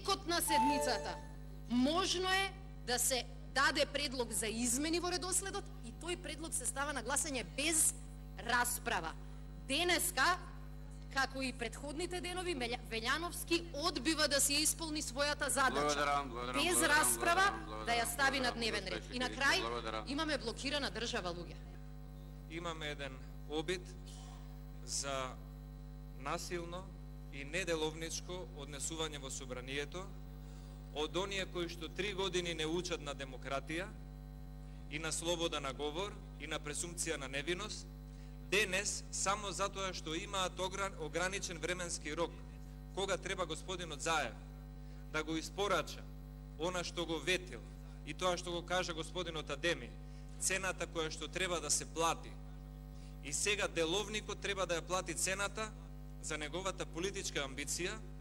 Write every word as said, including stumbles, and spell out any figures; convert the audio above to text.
текот на седмицата можно е да се даде предлог за измени во редоследот и тој предлог се става на гласање без расправа. Денеска, како и предходните денови, Велјановски одбива да си исполни својата задача. Благодарам, благодарам, без благодарам, расправа благодарам, да ја стави на дневен ред. благодарам, И на крај благодарам. имаме блокирана држава, луѓе. Имаме еден обид за насилно и неделовничко однесување во собранието од оние кои што три години не учат на демократија и на слобода на говор и на презумпција на невиност, денес, само затоа што имаат ограничен временски рок, кога треба господинот Заев да го испорача она што го ветил и тоа што го кажа господинот Адеми, цената која што треба да се плати. И сега деловникот треба да ја плати цената за неговата политичка амбиција,